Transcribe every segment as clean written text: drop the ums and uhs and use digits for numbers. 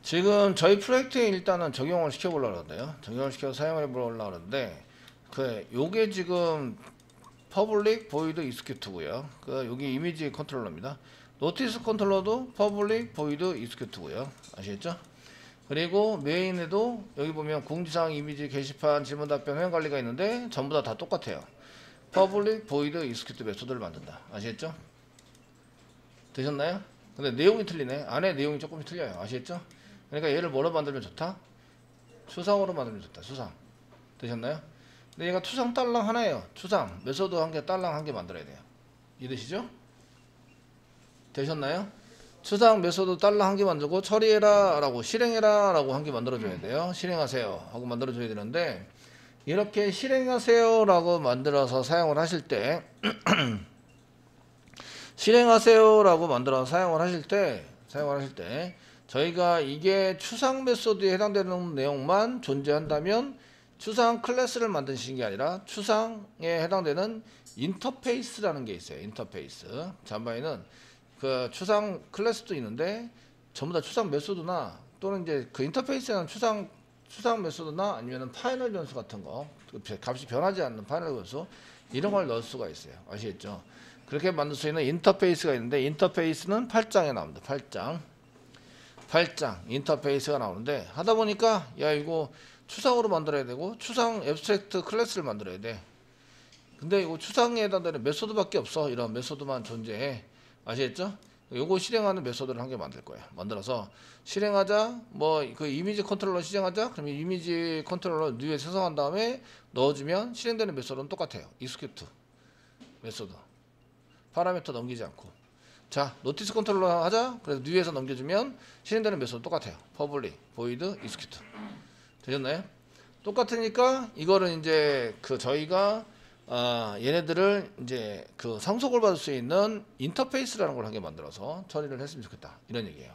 지금 저희 프로젝트에 일단은 적용을 시켜보려고 하는데요. 적용을 시켜서 사용을 해보려고 하는데, 요게 지금 퍼블릭 보이드 익스큐트고요. 여기 이미지 컨트롤러입니다. 노티스 컨트롤러도 퍼블릭 보이드 익스큐트고요. 아시겠죠? 그리고 메인에도 여기 보면 공지사항 이미지 게시판 질문 답변 회원 관리가 있는데 전부 다 똑같아요. 퍼블릭 보이드 익스큐트 메소드를 만든다. 아시겠죠? 되셨나요? 근데 내용이 틀리네. 안에 내용이 조금 틀려요. 아시겠죠? 그러니까 얘를 뭐로 만들면 좋다? 추상으로 만들면 좋다. 추상. 되셨나요? 근데 얘가 추상 딸랑 하나예요. 추상. 메소드 한 개, 딸랑 한 개 만들어야 돼요. 이해되시죠? 되셨나요? 추상 메소드 딸랑 한 개 만들고 처리해라 라고 실행해라 라고 한 개 만들어줘야 돼요. 실행하세요 하고 만들어줘야 되는데, 이렇게 실행하세요 라고 만들어서 사용을 하실 때 실행하세요 라고 만들어서 사용을 하실 때 저희가 이게 추상 메소드에 해당되는 내용만 존재한다면 추상 클래스를 만드시는 게 아니라 추상에 해당되는 인터페이스라는 게 있어요. 인터페이스. 잠바에는 그 추상 클래스도 있는데 전부 다 추상 메소드나 또는 이제 그 인터페이스에는 추상 메소드나 아니면은 파이널 변수 같은 거, 값이 변하지 않는 파이널 변수 이런 걸 넣을 수가 있어요. 아시겠죠? 그렇게 만들 수 있는 인터페이스가 있는데, 인터페이스는 8장에 나옵니다. 8장 인터페이스가 나오는데, 하다 보니까 야 이거 추상으로 만들어야 되고 추상 앱스트랙트 클래스를 만들어야 돼. 근데 이거 추상에 해당되는 메소드밖에 없어. 이런 메소드만 존재해. 아시겠죠? 요거 실행하는 메소드를 한 개 만들 거예요. 만들어서 실행하자. 뭐 그 이미지 컨트롤러 실행하자. 그러면 이미지 컨트롤러 뉴에 생성한 다음에 넣어주면 실행되는 메소드는 똑같아요. 익스큐트 메소드. 파라미터 넘기지 않고. 자, 노티스 컨트롤러 하자. 그래서 뉴에서 넘겨주면 실행되는 메소드 똑같아요. 퍼블릭, 보이드, 익스큐트. 되셨나요? 똑같으니까 이거를 이제 저희가 얘네들을 이제 상속을 받을 수 있는 인터페이스라는 걸 한 개 만들어서 처리를 했으면 좋겠다. 이런 얘기예요.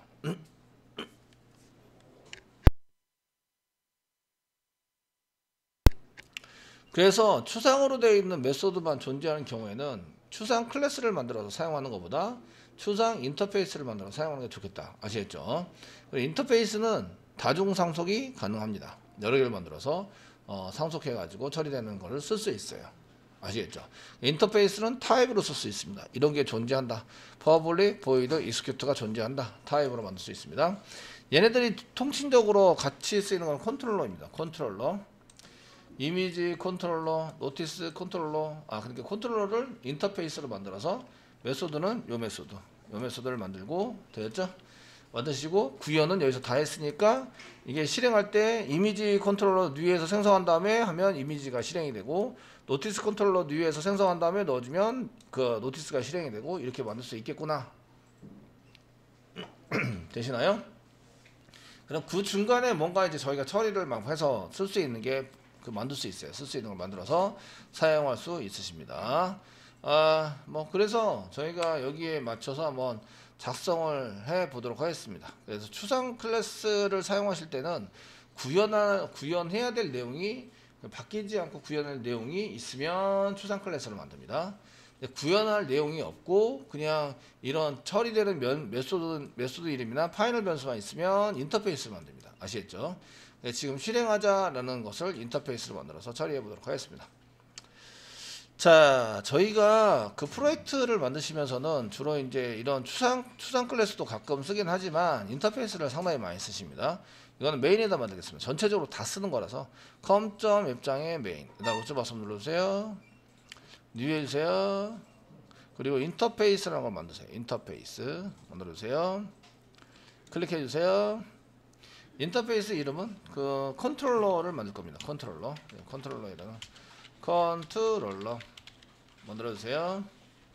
그래서 추상으로 되어 있는 메소드만 존재하는 경우에는 추상 클래스를 만들어서 사용하는 것보다 추상 인터페이스를 만들어서 사용하는 게 좋겠다. 아시겠죠? 인터페이스는 다중 상속이 가능합니다. 여러 개를 만들어서 상속해 가지고 처리되는 거를 쓸 수 있어요. 아시겠죠? 인터페이스는 타입으로 쓸 수 있습니다. 이런 게 존재한다. 퍼블릭, 보이드, 익스큐트가 존재한다. 타입으로 만들 수 있습니다. 얘네들이 통칭적으로 같이 쓰이는 건 컨트롤러입니다. 컨트롤러, 이미지 컨트롤러, 노티스 컨트롤러. 그러니까 컨트롤러를 인터페이스로 만들어서 메소드는 요 메소드를 만들고, 되었죠? 만드시고, 구현은 여기서 다 했으니까 이게 실행할 때 이미지 컨트롤러 뉴에서 생성한 다음에 하면 이미지가 실행이 되고, 노티스 컨트롤러 뉴에서 생성한 다음에 넣어주면 그 노티스가 실행이 되고, 이렇게 만들 수 있겠구나. 되시나요? 그럼 그 중간에 뭔가 이제 저희가 처리를 막 해서 쓸 수 있는 게 만들 수 있어요. 쓸 수 있는 걸 만들어서 사용할 수 있으십니다. 뭐 그래서 저희가 여기에 맞춰서 한번 작성을 해 보도록 하겠습니다. 그래서 추상 클래스를 사용하실 때는 구현해야 될 내용이 바뀌지 않고 구현할 내용이 있으면 추상 클래스를 만듭니다. 구현할 내용이 없고 그냥 이런 처리되는 메소드 이름이나 파이널 변수만 있으면 인터페이스를 만듭니다. 아시겠죠? 지금 실행하자라는 것을 인터페이스로 만들어서 처리해 보도록 하겠습니다. 자, 저희가 그 프로젝트를 만드시면서는 주로 이제 이런 추상 클래스도 가끔 쓰긴 하지만 인터페이스를 상당히 많이 쓰십니다. 이거는 메인에다 만들겠습니다. 전체적으로 다 쓰는 거라서 com.앱장의 메인. 그다음 로즈 버튼 눌러주세요. 뉴 해주세요. 그리고 인터페이스라는 걸 만드세요. 인터페이스 만들어주세요. 클릭해주세요. 인터페이스 이름은 컨트롤러를 만들 겁니다. 컨트롤러에다가 컨트롤러 만들어주세요.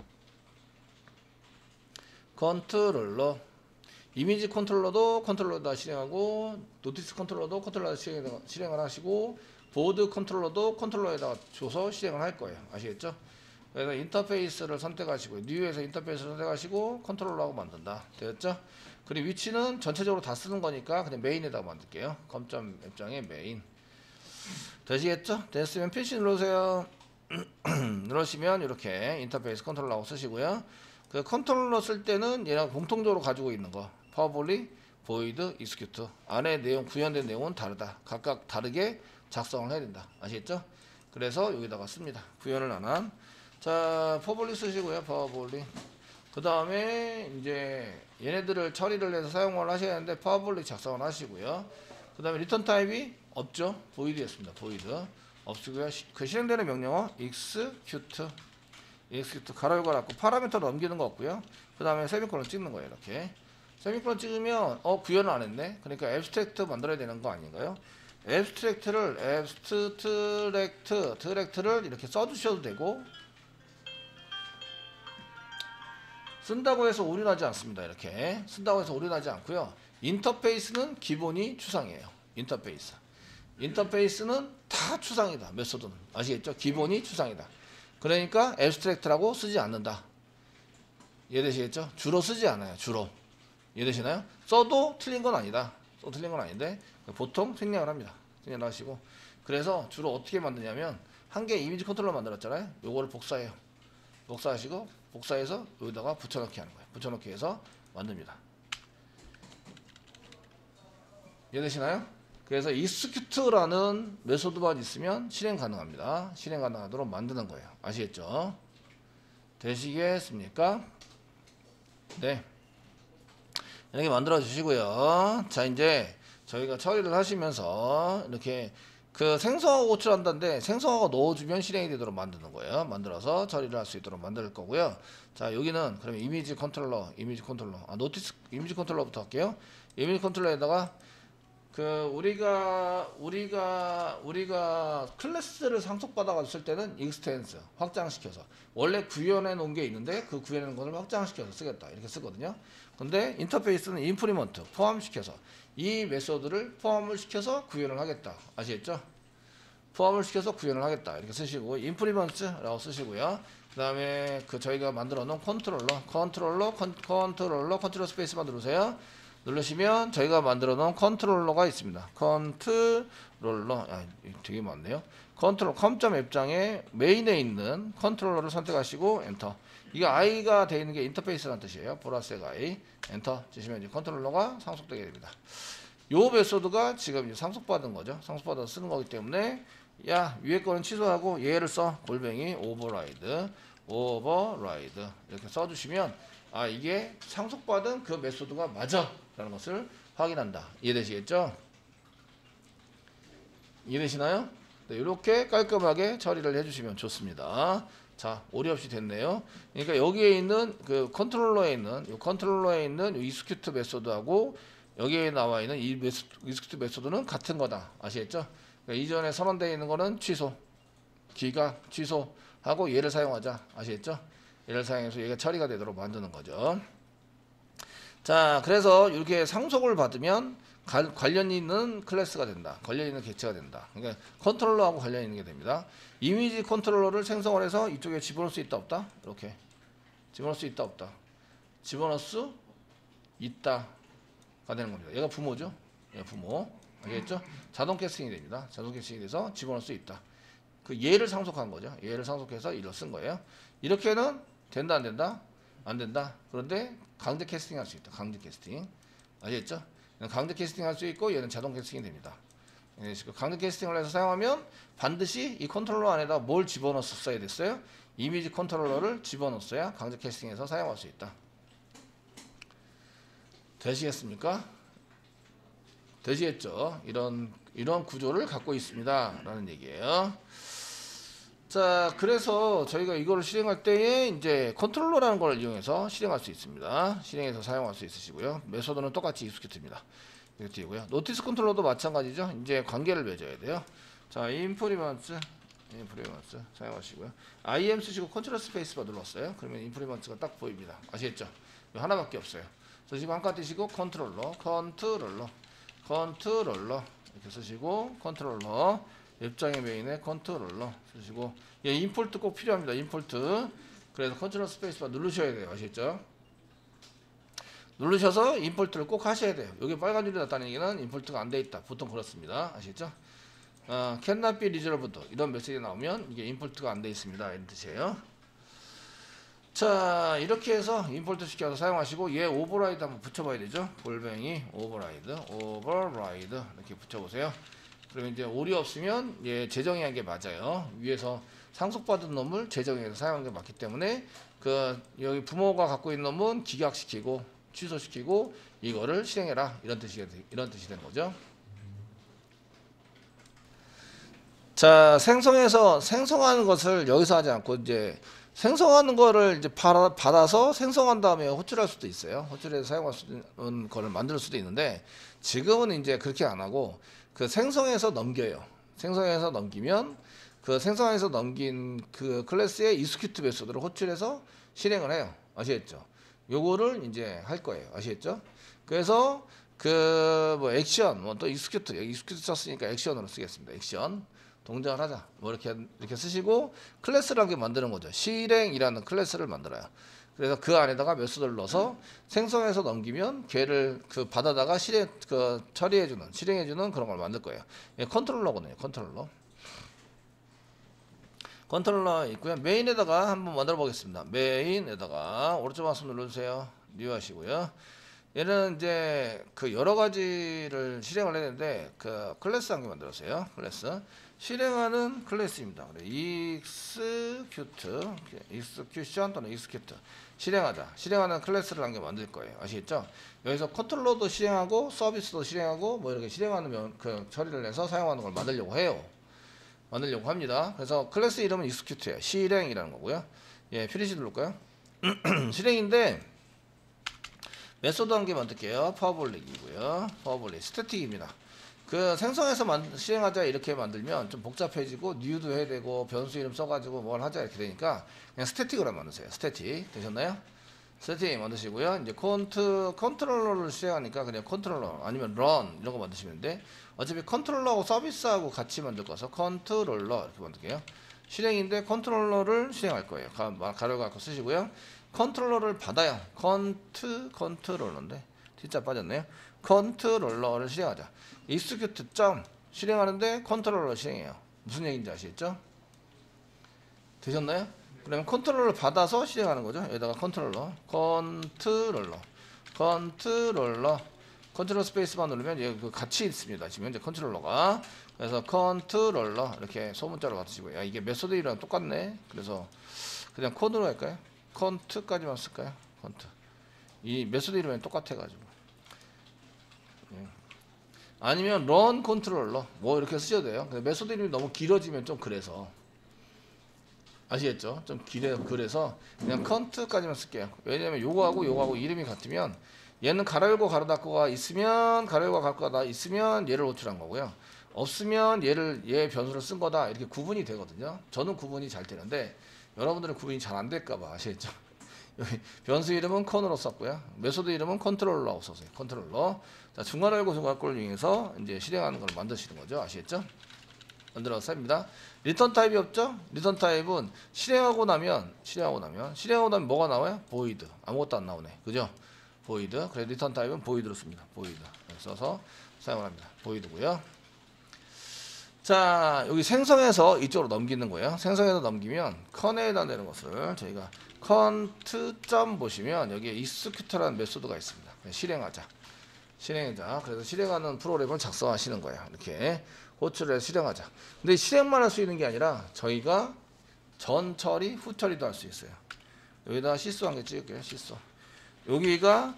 컨트롤러, 이미지 컨트롤러도 컨트롤러에다 실행하고, 노티스 컨트롤러도 컨트롤러에다 실행을 하시고, 보드 컨트롤러도 컨트롤러에다 줘서 실행을 할 거예요. 아시겠죠? 그래서 인터페이스를 선택하시고, 뉴에서 인터페이스를 선택하시고 컨트롤러하고 만든다. 되었죠? 그리고 위치는 전체적으로 다 쓰는 거니까 그냥 메인에다가 만들게요. 검점 앱장의 메인. 되시겠죠? 됐으면 PC 눌러주세요. 누르시면 이렇게 인터페이스 컨트롤러하고 쓰시고요. 그 컨트롤러 쓸 때는 얘랑 공통적으로 가지고 있는 거 퍼블릭, void execute. 안에 내용 구현된 내용은 다르다. 각각 다르게 작성을 해야 된다. 아시겠죠? 그래서 여기다가 씁니다. 구현을 안 한. 자, 퍼블릭 쓰시고요. 퍼블릭. 그 다음에 이제 얘네들을 처리를 해서 사용을 하셔야 하는데 퍼블릭 작성을 하시고요. 그 다음에 리턴 타입이 없죠. void였습니다. void 없으고요. 그 실행되는 명령어 execute 가로 열고 닫고 파라미터를 넘기는 거 없고요. 그 다음에 세미콜론 찍는 거예요. 이렇게 세미콜론 찍으면 구현을 안 했네. 그러니까 앱스트랙트 만들어야 되는 거 아닌가요? 앱스트랙트를 이렇게 써주셔도 되고, 쓴다고 해서 올인하지 않습니다. 이렇게 쓴다고 해서 올인하지 않고요. 인터페이스는 기본이 추상이에요. 인터페이스는 다 추상이다. 메소드는 아시겠죠? 기본이 추상이다. 그러니까 앱스트랙트라고 쓰지 않는다. 이해되시겠죠? 주로 쓰지 않아요. 주로 이해되시나요? 써도 틀린 건 아니다. 써도 틀린 건 아닌데 보통 생략을 합니다. 생략을 하시고, 그래서 주로 어떻게 만드냐면 한 개 이미지 컨트롤러 만들었잖아요. 요거를 복사해요. 복사하시고 복사해서 여기다가 붙여넣기 하는 거예요. 붙여넣기 해서 만듭니다. 이해되시나요? 그래서 execute라는 메소드만 있으면 실행 가능합니다. 실행 가능하도록 만드는 거예요. 아시겠죠? 되시겠습니까? 네. 이렇게 만들어 주시고요. 자, 이제 저희가 처리를 하시면서 이렇게 그 생성하고 호출한다는데 생성하고 넣어주면 실행이 되도록 만드는 거예요. 만들어서 처리를 할 수 있도록 만들 거고요. 자, 여기는 그러면 이미지 컨트롤러, 노티스 이미지 컨트롤러부터 할게요. 이미지 컨트롤러에다가 그 우리가 클래스를 상속받아갔을 때는 익스텐스 확장시켜서 원래 구현해 놓은 게 있는데 그 구현해 놓은 것을 확장시켜서 쓰겠다 이렇게 쓰거든요. 근데 인터페이스는 인프리먼트 포함시켜서 이 메소드를 포함을 시켜서 구현을 하겠다. 아시겠죠? 포함을 시켜서 구현을 하겠다 이렇게 쓰시고 인프리먼트라고 쓰시고요. 그 다음에 그 저희가 만들어 놓은 컨트롤러 스페이스만 누르세요. 누르시면 저희가 만들어 놓은 컨트롤러가 있습니다. 컨트롤러, 되게 많네요. 컨트롤 컴점 앱장에 메인에 있는 컨트롤러를 선택하시고 엔터. 이게 I가 되어 있는 게 인터페이스라는 뜻이에요. 보라색 I. 엔터 치시면 이제 컨트롤러가 상속되게 됩니다. 요 메소드가 지금 이제 상속받은 거죠. 상속받아서 쓰는 거기 때문에 위에 거는 취소하고 얘를 써. 골뱅이 오버라이드 이렇게 써주시면 이게 상속받은 그 메소드가 맞아 라는 것을 확인한다. 이해되시겠죠? 이해되시나요? 네, 이렇게 깔끔하게 처리를 해주시면 좋습니다. 자, 오리 없이 됐네요. 그러니까 여기에 있는 그 컨트롤러에 있는 이 execute 메소드하고 여기에 나와 있는 이 execute 메소드는 같은 거다. 아시겠죠? 그러니까 이전에 선언되어 있는 거는 취소하고 얘를 사용하자. 아시겠죠? 얘를 사용해서 얘가 처리가 되도록 만드는 거죠. 자, 그래서 이렇게 상속을 받으면 관련 있는 클래스가 된다. 관련 있는 객체가 된다. 그러니까 컨트롤러하고 관련 있는 게 됩니다. 이미지 컨트롤러를 생성을 해서 이쪽에 집어넣을 수 있다 없다? 이렇게 집어넣을 수 있다 없다? 집어넣을 수 있다가 되는 겁니다. 얘가 부모죠. 얘가 부모. 알겠죠? 자동 캐스팅이 됩니다. 자동 캐스팅이 돼서 집어넣을 수 있다. 그 얘를 상속한 거죠. 얘를 상속해서 이로 쓴 거예요. 이렇게는 된다 안 된다? 안 된다. 그런데 강제 캐스팅 할 수 있다. 강제 캐스팅. 아시겠죠? 강제 캐스팅 할 수 있고 얘는 자동 캐스팅이 됩니다. 강제 캐스팅을 해서 사용하면 반드시 이 컨트롤러 안에다 뭘 집어넣었어야 됐어요? 이미지 컨트롤러를 집어넣었어야 강제 캐스팅해서 사용할 수 있다. 되시겠습니까? 되시겠죠? 이런 구조를 갖고 있습니다. 라는 얘기예요. 자, 그래서 저희가 이거를 실행할 때에 이제 컨트롤러라는 걸 이용해서 실행할 수 있습니다. 실행해서 사용할 수 있으시고요. 메소드는 똑같이 익스큐트입니다. 이렇게 되고요. 노티스 컨트롤러도 마찬가지죠. 이제 관계를 맺어야 돼요. 자, 인프리먼트 사용하시고요. IM 쓰시고 컨트롤 스페이스바 눌렀어요. 그러면 인프리먼트가 딱 보입니다. 아시겠죠? 하나밖에 없어요. 쓰시고 한칸 띄시고 컨트롤러 이렇게 쓰시고 컨트롤러 웹장의 메인에 컨트롤러 쓰시고 임포트 꼭 필요합니다. 임포트. 그래서 컨트롤 스페이스바 누르셔야 돼요. 아시겠죠? 누르셔서 임포트를 꼭 하셔야 돼요. 여기 빨간 줄이 났다는 얘기는 임포트가 안 돼 있다. 보통 그렇습니다. 아시겠죠? cannot be resolved 이런 메시지 나오면 이게 임포트가 안 돼 있습니다. 이런 뜻이에요. 자, 이렇게 해서 임포트 시켜서 사용하시고 얘 오버라이드 한번 붙여봐야 되죠. 골뱅이 오버라이드 이렇게 붙여보세요. 그러면 이제 오류 없으면 얘 재정의한 게 맞아요. 위에서 상속받은 놈을 재정의해서 사용하는 게 맞기 때문에 그 여기 부모가 갖고 있는 놈은 기각시키고 취소시키고 이거를 실행해라 이런 뜻이 되는 거죠. 자, 생성하는 것을 여기서 하지 않고 이제 생성하는 거를 이제 받아서 생성한 다음에 호출할 수도 있어요. 호출해서 사용할 수 있는 거를 만들 수도 있는데 지금은 이제 그렇게 안 하고 그 생성해서 넘겨요. 생성해서 넘기면 그 생성해서 넘긴 그 클래스의 execute 메소드를 호출해서 실행을 해요. 아시겠죠? 요거를 이제 할 거예요. 아시겠죠? 그래서 그 뭐 액션 뭐 또 execute 여기 execute 썼으니까 액션으로 쓰겠습니다. 액션 동작을 하자. 뭐 이렇게 쓰시고 클래스를 한 개 만드는 거죠. 실행이라는 클래스를 만들어요. 그래서 그 안에다가 메소드를 넣어서 생성해서 넘기면 걔를 그 받아다가 실행해주는 그런 걸 만들 거예요. 예, 컨트롤러거든요. 컨트롤러 있고요. 메인에다가 한번 만들어 보겠습니다. 메인에다가 오른쪽 마우스 눌러주세요. 뉴 하시고요. 얘는 이제 그 여러 가지를 실행을 했는데 그 클래스 한 개 만들었어요. 클래스 실행하는 클래스입니다. execution 또는 execute 실행하는 클래스를 한 개 만들 거예요. 아시겠죠? 여기서 컨트롤러도 실행하고 서비스도 실행하고 뭐 이렇게 실행하는 그 처리를 해서 사용하는 걸 만들려고 합니다. 그래서 클래스 이름은 execute예요. 실행이라는 거고요. 예, 피니시 누를까요? 실행인데 메소드 한 개 만들게요. 파워블릭이고요. 파워블릭 스태틱입니다. 그 생성해서 실행하자 이렇게 만들면 좀 복잡해지고 뉴도 해야 되고 변수 이름 써가지고 뭘 하자 이렇게 되니까 그냥 스태틱으로 만드세요. 스태틱 되셨나요? 스태틱 만드시고요. 이제 컨트롤러를 실행하니까 그냥 컨트롤러 아니면 run 이런 거 만드시면 돼. 어차피 컨트롤러하고 서비스하고 같이 만들 거라서 컨트롤러 이렇게 만들게요. 실행인데 컨트롤러를 실행할 거예요. 가로 갖고 쓰시고요. 컨트롤러를 받아요. 컨트롤러인데 진짜 빠졌네요. 컨트롤러를 실행하자. execute 점 실행하는데 컨트롤러 실행해요. 무슨 얘기인지 아시겠죠? 되셨나요? 그러면 컨트롤러를 받아서 실행하는 거죠. 여기다가 컨트롤러 컨트롤러 스페이스만 누르면 여기 같이 있습니다. 지금 현재 컨트롤러가 그래서 컨트롤러 이렇게 소문자로 받으시고요. 야, 이게 메소드 이랑 똑같네. 그래서 그냥 코드로 할까요? 컨트까지만 쓸까요? 컨트 이 메소드 이름이 똑같아가지고 아니면 run 컨트롤러 뭐 이렇게 쓰셔도 돼요. 근데 메소드 이름이 너무 길어지면 좀 그래서 아시겠죠? 좀 그래서 그냥 컨트까지만 쓸게요. 왜냐면 요거하고 이름이 같으면 얘는 가로 열고 가로 닫고가 있으면 가로 열고 가로 닫고가 있으면 얘를 호출한 거고요. 없으면 얘 변수를 쓴 거다 이렇게 구분이 되거든요. 저는 구분이 잘 되는데 여러분들은 구분이 잘 안 될까봐 아시겠죠? 여기 변수 이름은 컨으로 썼고요. 메소드 이름은 컨트롤러라고 썼어요. 컨트롤러. 자, 중괄호 열고 중괄호 꼴을 이용해서 이제 실행하는 걸 만드시는 거죠. 아시겠죠? 만들어서 합니다. 리턴 타입이 없죠? 리턴 타입은 실행하고 나면 뭐가 나와요? void. 아무것도 안 나오네. 그죠? void. 그래서 리턴 타입은 void로 씁니다. void. 써서 사용을 합니다. void고요. 자, 여기 생성해서 이쪽으로 넘기는 거예요. 생성해서 넘기면 컨에다 내는 것을 저희가 컨트.점 보시면 여기에 execute라는 메소드가 있습니다. 실행하자. 그래서 실행하는 프로그램을 작성하시는 거예요. 이렇게 호출을 해서 실행하자. 근데 실행만 할 수 있는 게 아니라 저희가 전 처리, 후 처리도 할 수 있어요. 여기다 시소 한 개 찍을게요. 시소. 여기가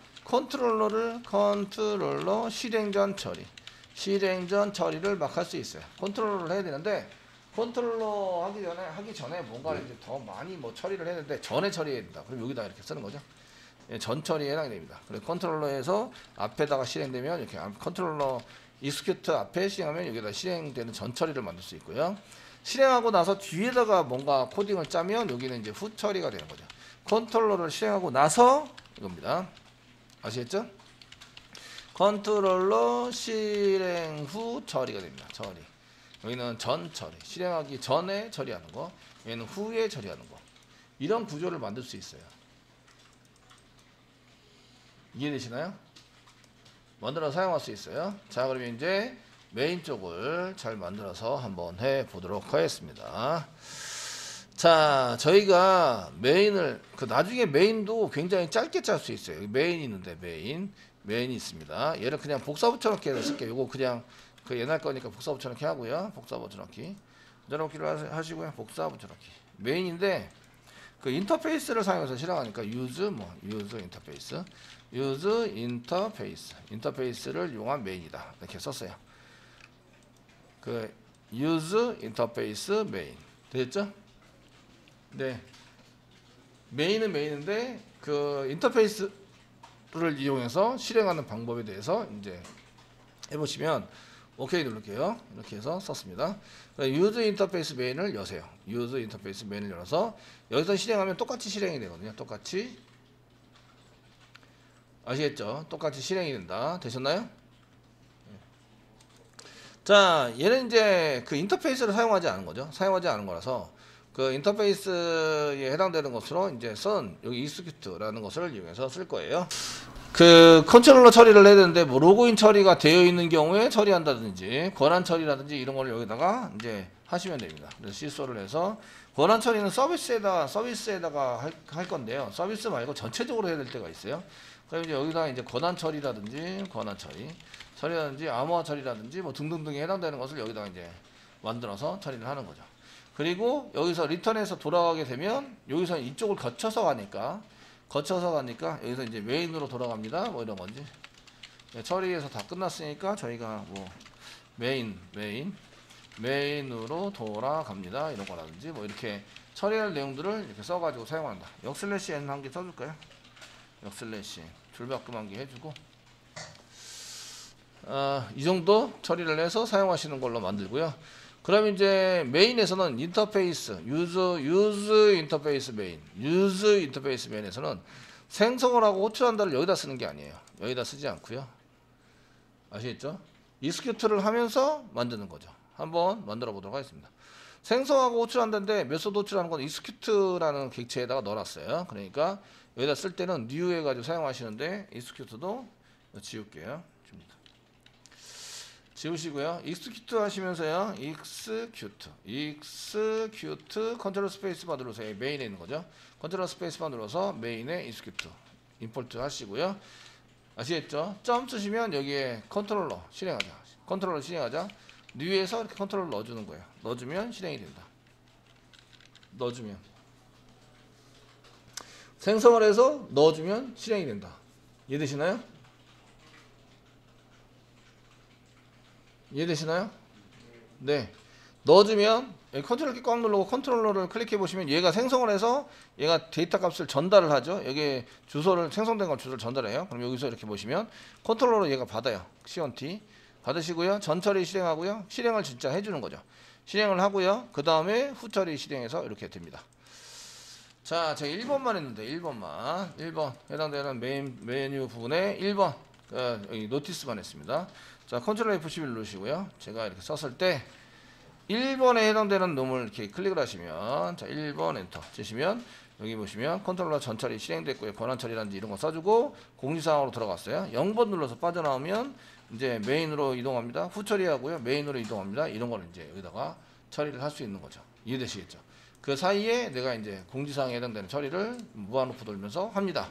컨트롤러 실행전 처리를 막 할 수 있어요. 컨트롤러를 해야 되는데 컨트롤러 하기 전에 뭔가를 이제 더 많이 뭐 처리를 했는데 전에 처리해야 된다. 그럼 여기다 이렇게 쓰는 거죠. 예, 전 처리에 해당이 됩니다. 그래서 컨트롤러에서 앞에다가 실행되면 이렇게 컨트롤러 execute 앞에 실행하면 여기다 실행되는 전 처리를 만들 수 있고요. 실행하고 나서 뒤에다가 뭔가 코딩을 짜면 여기는 이제 후 처리가 되는 거죠. 컨트롤러를 실행하고 나서 이겁니다. 아시겠죠? 컨트롤러 실행 후 처리가 됩니다. 처리. 여기는 전 처리. 실행하기 전에 처리하는 거. 여기는 후에 처리하는 거. 이런 구조를 만들 수 있어요. 이해되시나요? 만들어서 사용할 수 있어요. 자, 그러면 이제 메인 쪽을 잘 만들어서 한번 해 보도록 하겠습니다. 자, 저희가 메인을 나중에 메인도 굉장히 짧게 짤 수 있어요. 메인이 있는데 메인이 있습니다. 얘를 그냥 복사 붙여넣기 해서 쓸게요. 요거 그냥 그 옛날 거니까 복사 붙여넣기 하고요. 복사 붙여넣기 붙여넣기를 하시고요. 복사 붙여넣기 메인인데 그 인터페이스를 사용해서 실행하니까 use 인터페이스를 이용한 메인이다 이렇게 썼어요. 그 use 인터페이스 메인 됐죠? 네, 메인은 메인인데 그 인터페이스를 이용해서 실행하는 방법에 대해서 이제 해보시면 오케이 누를게요. 이렇게 해서 썼습니다. use 인터페이스 메인을 여세요. use 인터페이스 메인을 열어서 여기서 실행하면 똑같이 실행이 되거든요. 똑같이 아시겠죠? 똑같이 실행이 된다. 되셨나요? 자, 얘는 이제 그 인터페이스를 사용하지 않은 거죠. 사용하지 않은 거라서 그 인터페이스에 해당되는 것으로 이제 쓴 여기 execute라는 것을 이용해서 쓸 거예요. 그 컨트롤러 처리를 해야 되는데 뭐 로그인 처리가 되어 있는 경우에 처리한다든지 권한 처리라든지 이런 걸 여기다가 이제 하시면 됩니다. 그래서 실소를 해서 권한 처리는 서비스에다가 할 건데요. 서비스 말고 전체적으로 해야 될 때가 있어요. 그럼 이제 여기다 이제 권한 처리라든지 처리라든지 암호화 처리라든지 뭐 등등등에 해당되는 것을 여기다가 이제 만들어서 처리를 하는 거죠. 그리고 여기서 리턴해서 돌아가게 되면 여기서 이쪽을 거쳐서 가니까 여기서 이제 메인으로 돌아갑니다. 뭐 이런 건지 처리해서 다 끝났으니까 저희가 뭐 메인으로 돌아갑니다. 이런 거라든지 뭐 이렇게 처리할 내용들을 이렇게 써가지고 사용한다. 역슬래시 n 한 개 써줄까요? 역슬래시 줄바꿈 한 개 해주고 이 정도 처리를 해서 사용하시는 걸로 만들고요. 그럼 이제 메인에서는 인터페이스 use 인터페이스 메인에서는 생성을 하고 호출한다를 여기다 쓰는 게 아니에요. 여기다 쓰지 않고요. 아시겠죠? execute를 하면서 만드는 거죠. 한번 만들어 보도록 하겠습니다. 생성하고 호출한다는데 메소드 호출하는 건 execute라는 객체에다가 넣어놨어요. 그러니까 여기다 쓸 때는 new 해가지고 사용하시는데 execute도 지울게요. 지우시고요. execute 하시면서요. execute 컨트롤 스페이스바 눌러서 메인에 있는 거죠. 컨트롤 스페이스바 눌러서 메인에 execute 임포트 하시고요. 아시겠죠? 점 쓰시면 여기에 컨트롤러 실행하자. new에서 이렇게 컨트롤러 넣어주는 거예요. 넣어주면 실행이 된다. 넣어주면 생성을 해서 넣어주면 실행이 된다. 이해되시나요? 이해되시나요? 네. 넣어주면 컨트롤 키 꽉 누르고 컨트롤러를 클릭해 보시면 얘가 생성을 해서 얘가 데이터 값을 전달을 하죠. 여기 주소를 생성된 걸 주소를 전달해요. 그럼 여기서 이렇게 보시면 컨트롤러로 얘가 받아요. CONT 받으시고요. 전처리 실행하고요. 실행을 진짜 해주는 거죠. 실행을 하고요. 그 다음에 후처리 실행해서 이렇게 됩니다. 자, 제가 1번만 했는데 1번 해당되는 메뉴 부분에 1번 여기 노티스만 했습니다. 자, 컨트롤 F11 누르시고요. 제가 이렇게 썼을 때 1번에 해당되는 놈을 이렇게 클릭을 하시면 자, 1번 엔터 치시면 여기 보시면 컨트롤러 전처리 실행됐고요. 권한 처리라든지 이런 거 써주고 공지사항으로 들어갔어요. 0번 눌러서 빠져나오면 이제 메인으로 이동합니다. 후처리하고요. 메인으로 이동합니다. 이런 거를 이제 여기다가 처리를 할 수 있는 거죠. 이해되시겠죠? 그 사이에 내가 이제 공지사항에 해당되는 처리를 무한루프 돌면서 합니다.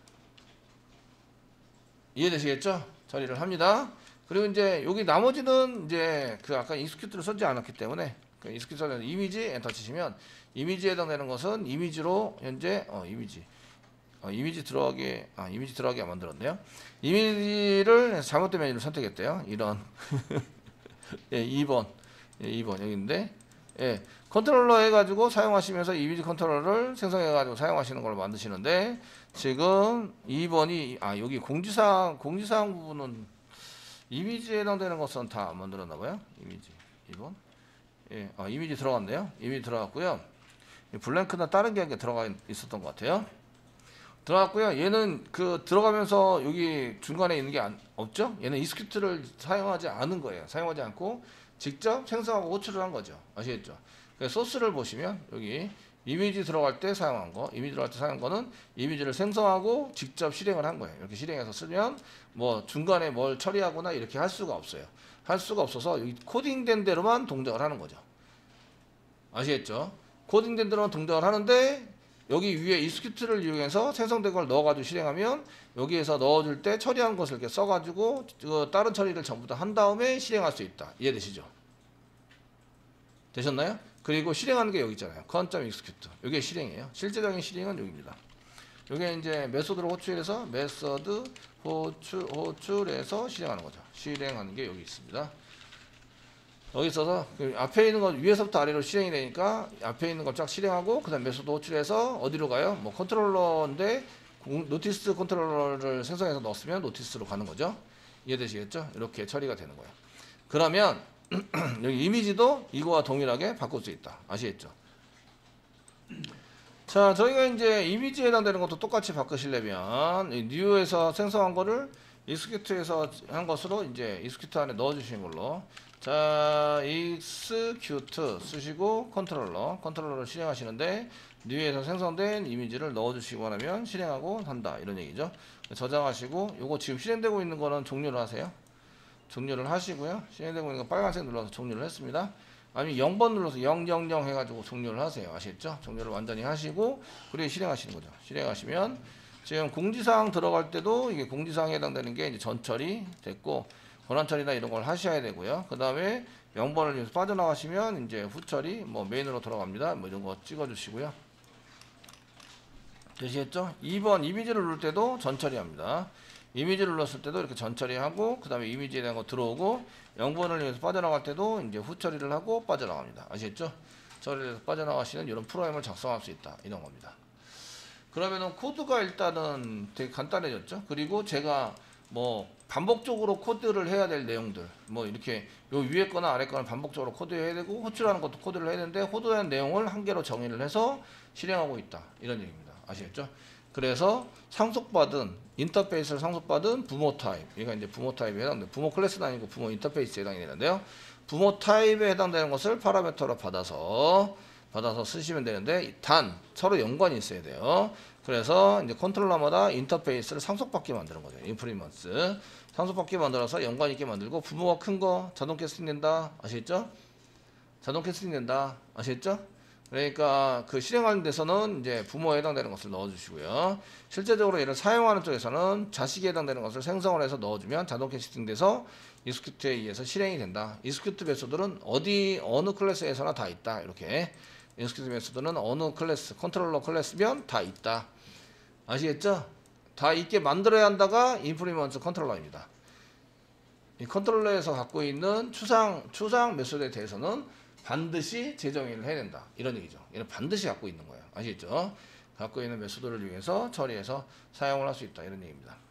이해되시겠죠? 처리를 합니다. 그리고 이제 여기 나머지는 이제 그 아까 execute를 쓰지 않았기 때문에 그 execute는 이미지 엔터 치시면 이미지에 해당되는 것은 이미지로 현재 이미지 들어가게 안 만들었네요. 이미지를 잘못된 메뉴를 선택했대요. 이런 예, 2번 여기인데 예, 컨트롤러 해가지고 사용하시면서 이미지 컨트롤러를 생성해가지고 사용하시는 걸 만드시는데 지금 2번이 여기 공지사항 부분은 이미지에 해당되는 것은 다 안 만들었나봐요. 이미지 2번 예, 이미지 들어갔네요. 이미지 들어갔고요. 블랭크나 다른 게 들어가 있었던 것 같아요. 들어갔고요. 얘는 그 들어가면서 여기 중간에 있는 게 없죠. 얘는 execute를 사용하지 않은 거예요. 사용하지 않고 직접 생성하고 호출을 한 거죠. 아시겠죠? 소스를 보시면 여기 이미지 들어갈 때 사용한 거, 이미지 들어갈 때 사용한 거는 이미지를 생성하고 직접 실행을 한 거예요. 이렇게 실행해서 쓰면 뭐 중간에 뭘 처리하거나 이렇게 할 수가 없어요. 할 수가 없어서 여기 코딩된 대로만 동작을 하는 거죠. 아시겠죠? 코딩된 대로 등장을 하는데 여기 위에 execute를 이용해서 생성된 걸 넣어가지고 실행하면 여기에서 넣어줄 때 처리한 것을 이렇게 써가지고 다른 처리를 전부 다 한 다음에 실행할 수 있다. 이해되시죠? 되셨나요? 그리고 실행하는 게 여기 있잖아요. con.execute. 이게 실행이에요. 실제적인 실행은 여기입니다. 이게 이제 메소드로 호출해서 메소드 호출해서 실행하는 거죠. 실행하는 게 여기 있습니다. 여기 있어서 앞에 있는 거 위에서부터 아래로 실행이 되니까 앞에 있는 걸 쫙 실행하고 그다음 메소드 호출해서 어디로 가요? 뭐 컨트롤러인데 노티스 컨트롤러를 생성해서 넣었으면 노티스로 가는 거죠. 이해되시겠죠? 이렇게 처리가 되는 거예요. 그러면 여기 이미지도 이거와 동일하게 바꿀 수 있다. 아시겠죠? 자, 저희가 이제 이미지에 해당되는 것도 똑같이 바꾸시려면 뉴에서 생성한 거를 execute에서 한 것으로 이제 execute 안에 넣어 주시는 걸로. 자, execute 쓰시고 컨트롤러를 실행하시는데 뉴에서 생성된 이미지를 넣어 주시고 하면 실행하고 한다. 이런 얘기죠. 저장하시고 요거 지금 실행되고 있는 거는 종료를 하세요. 종료를 하시고요. 실행되고 있는 거 빨간색 눌러서 종료를 했습니다. 아니면 0번 눌러서 000 해가지고 종료를 하세요. 아시겠죠? 종료를 완전히 하시고 그리고 실행하시는 거죠. 실행하시면 지금 공지사항 들어갈 때도 이게 공지사항에 해당되는 게 이제 전처리 됐고 권한처리나 이런 걸 하셔야 되고요. 그 다음에 0번을 위해서 빠져나가시면 이제 후처리 뭐 메인으로 돌아갑니다. 뭐 이런 거 찍어주시고요. 되시겠죠? 2번 이미지를 누를 때도 전처리합니다. 이미지를 눌렀을 때도 이렇게 전처리하고 그 다음에 이미지에 대한 거 들어오고 0번을 위해서 빠져나갈 때도 이제 후처리를 하고 빠져나갑니다. 아시겠죠? 처리를 해서 빠져나가시는 이런 프로그램을 작성할 수 있다. 이런 겁니다. 그러면은 코드가 일단은 되게 간단해졌죠? 그리고 제가 뭐 반복적으로 코드를 해야 될 내용들 뭐 이렇게 요 위에 거나 아래 거는 반복적으로 코드해야 되고 호출하는 것도 코드를 해야 되는데 호출한 내용을 한 개로 정의를 해서 실행하고 있다. 이런 얘기입니다. 아시겠죠? 그래서 상속받은 인터페이스를 상속받은 부모 타입 얘가 이제 부모 타입에 해당돼요. 부모 클래스는 아니고 부모 인터페이스에 해당이 되는데요. 부모 타입에 해당되는 것을 파라미터로 받아서 쓰시면 되는데 단 서로 연관이 있어야 돼요. 그래서 이제 컨트롤러마다 인터페이스를 상속받게 만드는 거죠. 인프리먼스 상속받게 만들어서 연관 있게 만들고 부모가 큰 거 자동 캐스팅 된다. 아시겠죠? 자동 캐스팅 된다. 아시겠죠? 그러니까 그 실행하는 데서는 이제 부모에 해당되는 것을 넣어주시고요. 실제적으로 얘를 사용하는 쪽에서는 자식에 해당되는 것을 생성을 해서 넣어주면 자동 캐스팅돼서 execute에 의해서 실행이 된다. execute 메소드는 어느 클래스에서나 다 있다. 이렇게 execute 메소드는 어느 클래스, 컨트롤러 클래스면 다 있다. 아시겠죠? 다 있게 만들어야 한다가 implement 컨트롤러입니다. 이 컨트롤러에서 갖고 있는 추상 메소드에 대해서는 반드시 재정의를 해야 된다. 이런 얘기죠. 얘는 반드시 갖고 있는 거예요. 아시겠죠? 갖고 있는 메소드를 이용해서 처리해서 사용을 할 수 있다. 이런 얘기입니다.